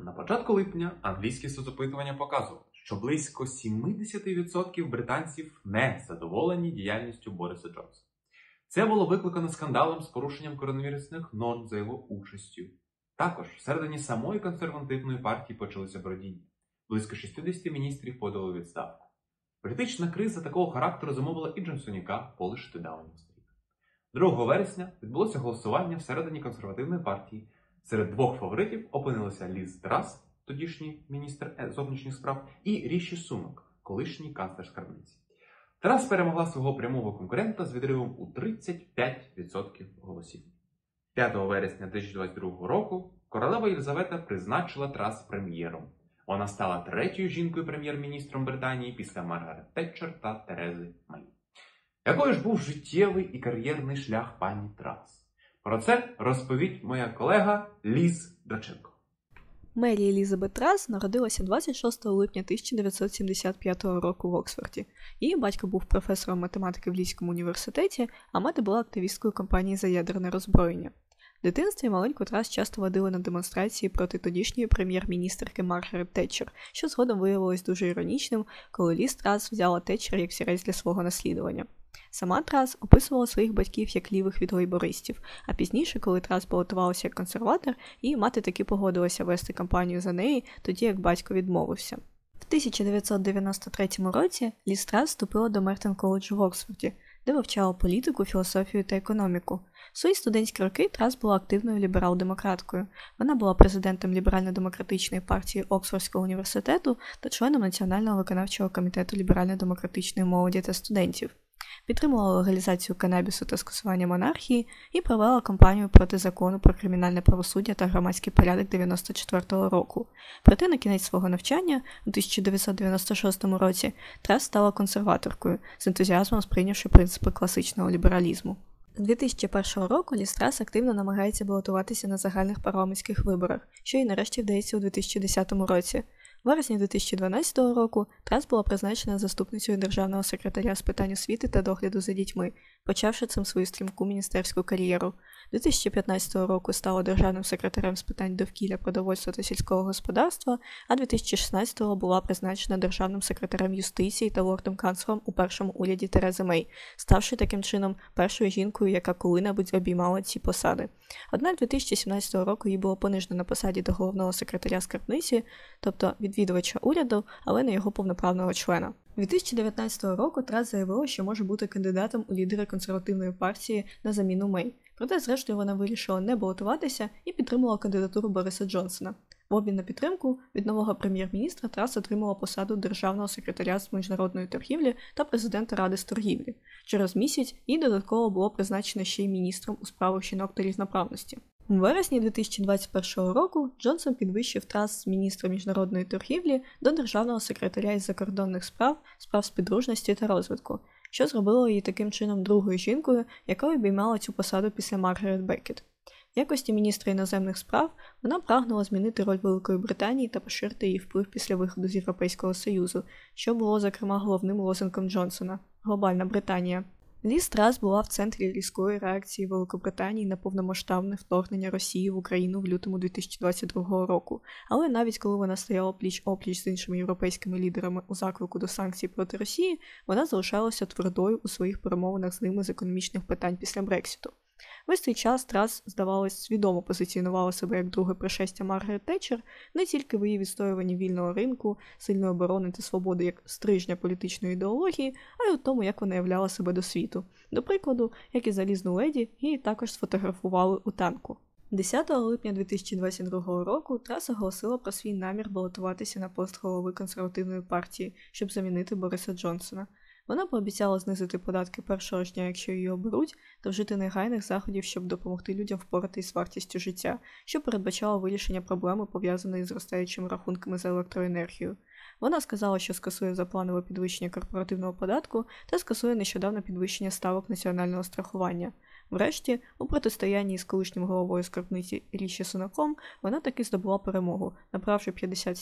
На початку липня англійські соцопитування показували, що близько 70% британців не задоволені діяльністю Бориса Джонсона. Це було викликано скандалом з порушенням коронавірусних норм за його участю. Також всередині самої консервативної партії почалося бродіння. Близько 60 міністрів подали у відставку. Політична криза такого характеру замовила і Джонсоніка полишити Даунінг-стріт. 2 вересня відбулося голосування всередині консервативної партії. Серед 2 фаворитів опинилися Ліз Трас, тодішній міністр зовнішніх справ, і Ріші Сунак, колишній канцлер скарбниці. Трас перемогла свого прямого конкурента з відривом у 35% голосів. 5 вересня 2022 року королева Єлизавета призначила Трас прем'єром. Вона стала 3-ю жінкою прем'єр-міністром Британії після Маргарет Тетчер та Терези Мей. Якою ж був життєвий і кар'єрний шлях пані Трас? Про це розповість моя колега Ліз Доченко. Мері Елізабет Трас народилася 26 липня 1975 року в Оксфорді. Її батько був професором математики в Лідському університеті, а мати була активісткою кампанії за ядерне роззброєння. В дитинстві маленьку Трас часто водили на демонстрації проти тодішньої прем'єр-міністерки Маргарет Тетчер, що згодом виявилось дуже іронічним, коли Ліз Трас взяла Тетчер як взірець для свого наслідування. Сама Трас описувала своїх батьків як лівих від лейбористів, а пізніше, коли Трас балотувалася як консерватор, її мати таки погодилася вести кампанію за неї, тоді як батько відмовився. В 1993 році Ліз Трас вступила до Мертон коледжу в Оксфорді, де вивчала політику, філософію та економіку. В свої студентські роки Трас була активною ліберал-демократкою. Вона була президентом Ліберально-демократичної партії Оксфордського університету та членом Національного виконавчого комітету ліберально-демократичної молоді та студентів. Підтримувала легалізацію канабісу та скасування монархії і провела кампанію проти закону про кримінальне правосуддя та громадський порядок 1994 року. Проте на кінець свого навчання, у 1996 році, Трас стала консерваторкою, з ентузіазмом сприйнявши принципи класичного лібералізму. З 2001 року Ліз Трас активно намагається балотуватися на загальних парламентських виборах, що їй нарешті вдається у 2010 році. В вересні 2012 року Трас була призначена заступницею державного секретаря з питань освіти та догляду за дітьми, почавши цим свою стрімку міністерську кар'єру. 2015 року стала державним секретарем з питань довкілля, продовольства та сільського господарства, а 2016 була призначена державним секретарем юстиції та лордом-канцлером у першому уряді Терези Мей, ставши таким чином першою жінкою, яка коли-небудь обіймала ці посади. Однак 2017 року їй було понижено на посаді до головного секретаря скарбниці, тобто відвідувача уряду, але не його повноправного члена. 2019 року Трас заявила, що може бути кандидатом у лідери консервативної партії на заміну Мей. Проте, зрештою, вона вирішила не балотуватися і підтримала кандидатуру Бориса Джонсона. В обмін на підтримку від нового прем'єр-міністра Трас отримала посаду державного секретаря з міжнародної торгівлі та президента Ради з торгівлі. Через місяць їй додатково було призначено ще й міністром у справах жінок та рівноправності. У вересні 2021 року Джонсон підвищив Трас з міністра міжнародної торгівлі до державного секретаря із закордонних справ, справ співдружності та розвитку, що зробило її таким чином другою жінкою, яка обіймала цю посаду після Маргарет Беккет. В якості міністра іноземних справ вона прагнула змінити роль Великої Британії та поширити її вплив після виходу з Європейського Союзу, що було, зокрема, головним лозунгом Джонсона – «Глобальна Британія». Ліз Трас була в центрі різкої реакції Великобританії на повномасштабне вторгнення Росії в Україну в лютому 2022 року. Але навіть коли вона стояла пліч-опліч з іншими європейськими лідерами у заклику до санкцій проти Росії, вона залишалася твердою у своїх перемовинах з ними з економічних питань після Брексіту. Весь цей час Трас, здавалось, свідомо позиціонувала себе як друге пришестя Маргарет Тетчер не тільки в її відстоюванні вільного ринку, сильної оборони та свободи як стрижня політичної ідеології, а й у тому, як вона являла себе до світу. До прикладу, як і залізну леді, її також сфотографували у танку. 10 липня 2022 року Трас оголосила про свій намір балотуватися на пост голови консервативної партії, щоб замінити Бориса Джонсона. Вона пообіцяла знизити податки першого ж дня, якщо її оберуть, та вжити негайних заходів, щоб допомогти людям впоратись з вартістю життя, що передбачало вирішення проблеми, пов'язаної з зростаючими рахунками за електроенергію. Вона сказала, що скасує запланове підвищення корпоративного податку та скасує нещодавне підвищення ставок національного страхування. Врешті, у протистоянні з колишнім головою скарбниці Ріші Сунаком, вона таки здобула перемогу, набравши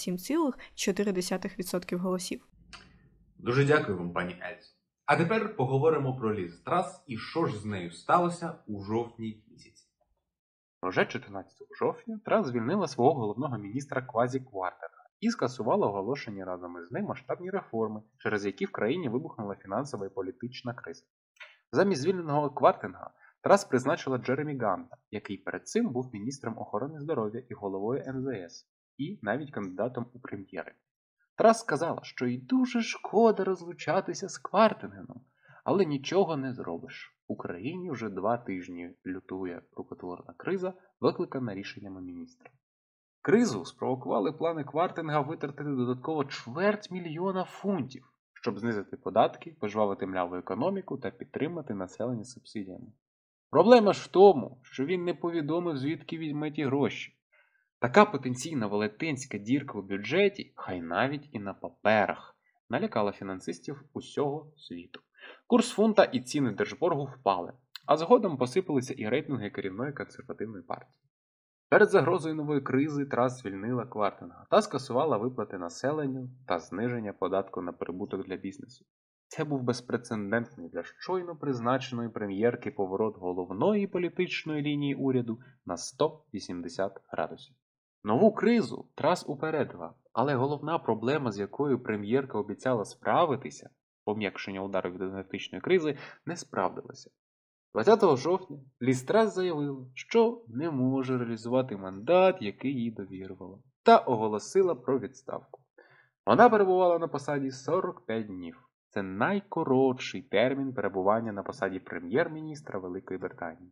57,4% голосів. Дуже дякую вам, пані Ельзо. А тепер поговоримо про Ліз Трас і що ж з нею сталося у жовтні місяці. Уже 14 жовтня Трас звільнила свого головного міністра Квазі-Квартенга і скасувала оголошені разом із ним масштабні реформи, через які в країні вибухнула фінансова і політична криза. Замість звільненого Квартенга Трас призначила Джеремі Ганта, який перед цим був міністром охорони здоров'я і головою МЗС, і навіть кандидатом у прем'єри. Трас сказала, що їй дуже шкода розлучатися з Квартенгеном, але нічого не зробиш. В Україні вже 2 тижні лютує рукотворна криза, викликана рішеннями міністра. Кризу спровокували плани Квартенга витратити додатково 250 000 фунтів, щоб знизити податки, пожвавити мляву економіку та підтримати населення субсидіями. Проблема ж в тому, що він не повідомив, звідки візьме ті гроші. Така потенційна велетенська дірка у бюджеті, хай навіть і на паперах, налякала фінансистів усього світу. Курс фунта і ціни держборгу впали, а згодом посипалися і рейтинги керівної консервативної партії. Перед загрозою нової кризи Трас звільнила Квартенга та скасувала виплати населенню та зниження податку на прибуток для бізнесу. Це був безпрецедентний для щойно призначеної прем'єрки поворот головної політичної лінії уряду на 180 градусів. Нову кризу Трас упередила, але головна проблема, з якою прем'єрка обіцяла справитися, пом'якшення удару від енергетичної кризи, не справдилася. 20 жовтня Ліз Трас заявила, що не може реалізувати мандат, який їй довірувала, та оголосила про відставку. Вона перебувала на посаді 45 днів. Це найкоротший термін перебування на посаді прем'єр-міністра Великої Британії.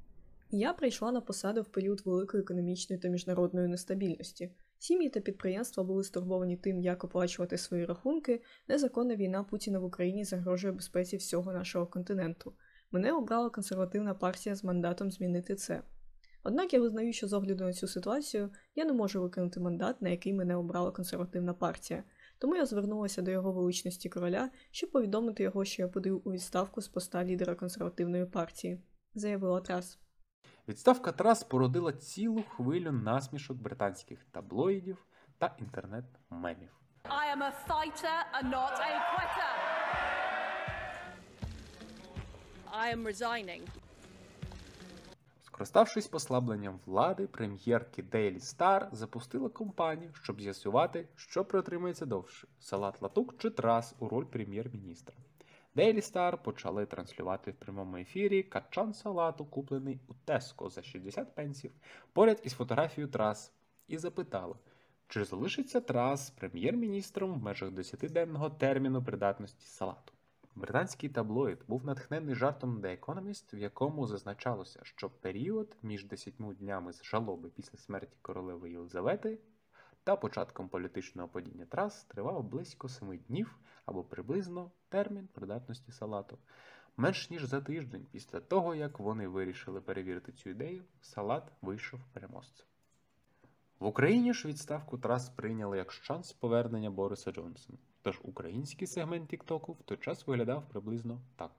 Я прийшла на посаду в період великої економічної та міжнародної нестабільності. Сім'ї та підприємства були стурбовані тим, як оплачувати свої рахунки. Незаконна війна Путіна в Україні загрожує безпеці всього нашого континенту. Мене обрала консервативна партія з мандатом змінити це. Однак я визнаю, що з огляду на цю ситуацію я не можу виконати мандат, на який мене обрала консервативна партія. Тому я звернулася до його величності короля, щоб повідомити його, що я подаю у відставку з поста лідера консервативної партії, заявила Трас. Відставка Трас породила цілу хвилю насмішок британських таблоїдів та інтернет-мемів. I am a fighter and not a quitter. I am resigning. Скориставшись послабленням влади, прем'єрки Daily Star запустила кампанію, щоб з'ясувати, що протримається довше – Салат Латук чи Трас у роль прем'єр-міністра. Daily Star почали транслювати в прямому ефірі качан салату, куплений у Tesco за 60 пенсів, поряд із фотографією Трас, і запитали, чи залишиться Трас прем'єр-міністром в межах 10-денного терміну придатності салату. Британський таблоїд був натхнений жартом The Economist, в якому зазначалося, що період між 10 днями з жалоби після смерті королеви Єлизавети та початком політичного падіння Трас тривав близько 7 днів або приблизно термін придатності салату. Менш ніж за тиждень після того, як вони вирішили перевірити цю ідею, салат вийшов переможцем. В Україні ж відставку Трас прийняли як шанс повернення Бориса Джонсона. Тож український сегмент Тік-Току в той час виглядав приблизно так.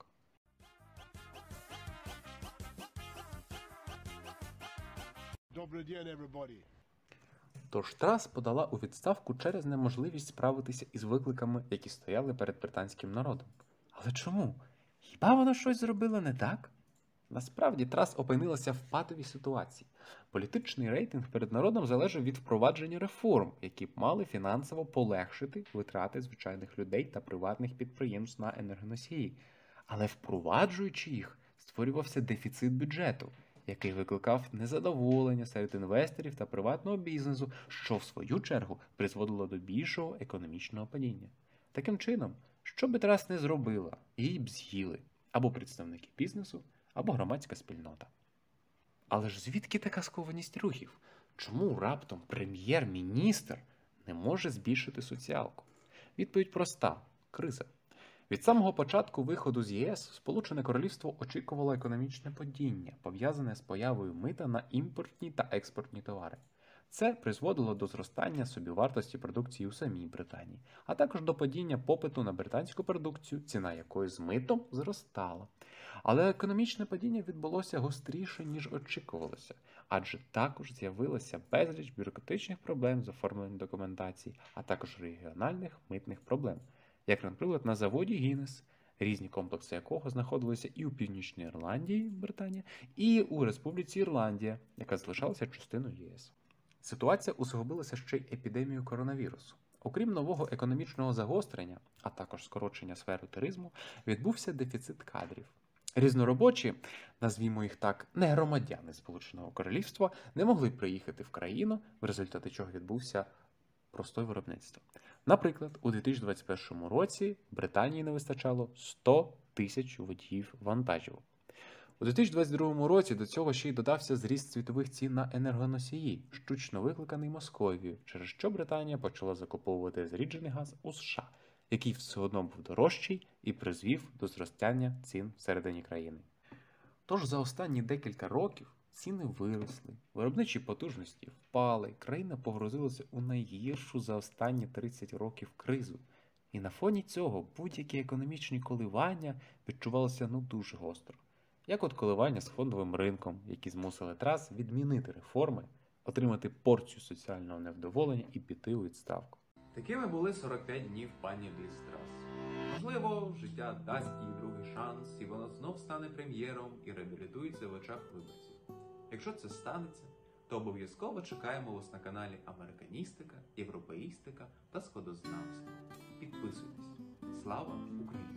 Добрий день, everybody. Тож Трас подала у відставку через неможливість справитися із викликами, які стояли перед британським народом. Але чому? Хіба вона щось зробила не так? Насправді Трас опинилася в патовій ситуації. Політичний рейтинг перед народом залежав від впровадження реформ, які б мали фінансово полегшити витрати звичайних людей та приватних підприємств на енергоносії. Але впроваджуючи їх, створювався дефіцит бюджету, який викликав незадоволення серед інвесторів та приватного бізнесу, що в свою чергу призводило до більшого економічного падіння. Таким чином, що би Трас не зробила, її б з'їли або представники бізнесу, або громадська спільнота. Але ж звідки така скованість рухів? Чому раптом прем'єр-міністр не може збільшити соціалку? Відповідь проста – криза. Від самого початку виходу з ЄС Сполучене Королівство очікувало економічне падіння, пов'язане з появою мита на імпортні та експортні товари. Це призводило до зростання собівартості продукції у самій Британії, а також до падіння попиту на британську продукцію, ціна якої з митом зростала. Але економічне падіння відбулося гостріше, ніж очікувалося, адже також з'явилося безліч бюрократичних проблем з оформленням документації, а також регіональних митних проблем, як, наприклад, на заводі Гіннес, різні комплекси якого знаходилися і у Північній Ірландії, Британія, і у Республіці Ірландія, яка залишалася частиною ЄС. Ситуація усугубилася ще й епідемією коронавірусу. Окрім нового економічного загострення, а також скорочення сфери туризму, відбувся дефіцит кадрів. Різноробочі, назвімо їх так, не громадяни Сполученого Королівства, не могли приїхати в країну, в результаті чого відбувся простой виробництва. Наприклад, у 2021 році Британії не вистачало 100 тисяч водіїв вантажівок. У 2022 році до цього ще й додався зріст світових цін на енергоносії, штучно викликаний Московією, через що Британія почала закуповувати зріджений газ у США, який все одно був дорожчий і призвів до зростання цін всередині країни. Тож за останні декілька років ціни виросли, виробничі потужності впали, країна погрузилася у найгіршу за останні 30 років кризу. І на фоні цього будь-які економічні коливання відчувалися дуже гостро. Як от коливання з фондовим ринком, які змусили Трас відмінити реформи, отримати порцію соціального невдоволення і піти у відставку. Такими були 45 днів пані Ліз Трас. Можливо, життя дасть їй другий шанс, і вона знов стане прем'єром і реабілітується в очах виборців. Якщо це станеться, то обов'язково чекаємо вас на каналі Американістика, Європеїстика та Сходознавство. Підписуйтесь. Слава Україні!